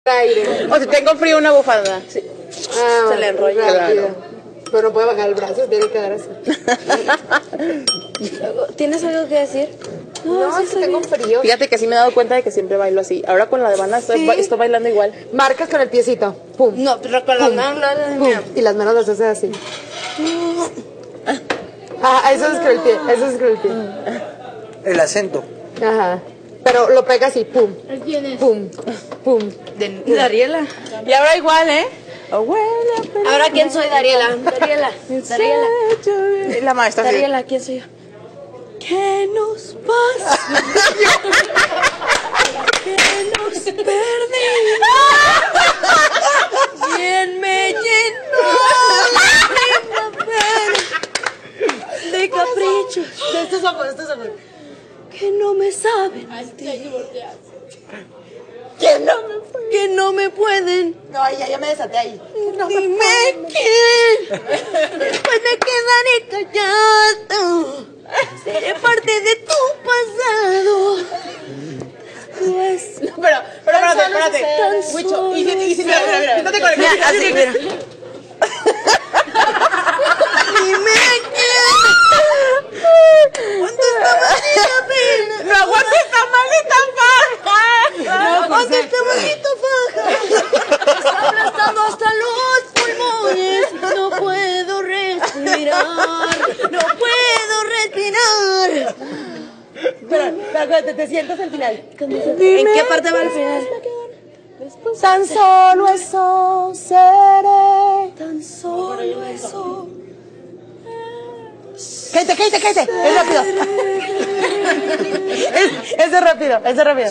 aire. O si tengo frío, una bufanda. Sí. Ah, se le enrolla. Claro. Pero no puede bajar el brazo, tiene que quedar así. ¿Tienes algo que decir? No, sí es que tengo frío. Fíjate que sí me he dado cuenta de que siempre bailo así. Ahora con la de banda estoy bailando igual. Marcas con el piecito. Pum. No, pero con las manos Pum. Y las manos las haces así. Ah, eso es el pie. Eso es el pie. El acento. Ajá. Pero lo pega así. Pum. ¿Quién es? Pum. Pum. De Ariela. Y ahora igual, ¿eh? Ahora, ¿quién soy, Dariela? Dariela. La maestra. Sí. Dariela, ¿quién soy yo? ¿Qué nos pasa? ¿Qué nos perdimos? ¿Quién me llenó de caprichos? De estos ojos, Que no me saben. Que no me pueden. No, ya me desaté ahí. Dime quién. Después me quedaré callado. Seré parte de tu pasado. Pues. No, pero espérate. Wicho, y si mira, siéntate con el Mira, así, mira. Dime quién. ¿Cuánto está maldita pena? No aguanto esta maldita faja. ¿Cuánto está maldita faja? Está aplastando hasta los pulmones. No puedo respirar. No puedo respirar. Espera, te sientas al final. ¿En qué parte va el final? Tan solo eso seré. Tan solo eso. Cállate. Es rápido. Es rápido.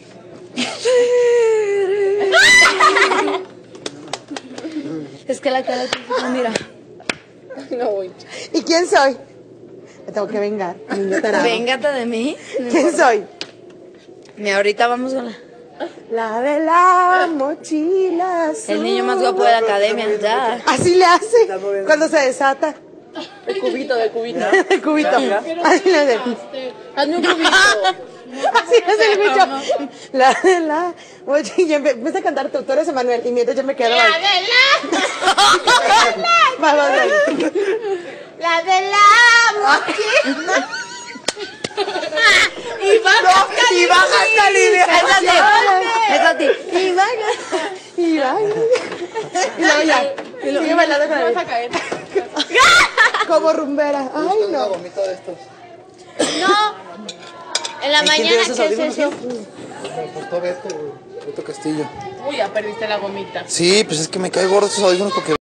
Es que la cara te mira. No voy. ¿Y quién soy? Me tengo que vengar, niño tarado. Véngate de mí. ¿Quién soy? Mira, ahorita vamos con La de la mochila. el niño más guapo de la academia. Ya. Así le hace cuando se desata. El cubito. El cubito. Así le hace. Hazme un cubito. Así es el bicho. La de la mochila. Empieza a cantar tú eres Emanuel. Y mientras yo me quedo. La de la. Vamos. La de la mochila. Y baja hasta el Es a ti. Y luego ya. Y sigue bailando con él. vas a caer. Como rumbera. Ay, no. Vomito de estos. No. En la mañana, ¿qué es eso? Pues todo esto, Beto Castillo. Uy, ya perdiste la gomita. Sí, pues es que me cae gordo estos audífonos porque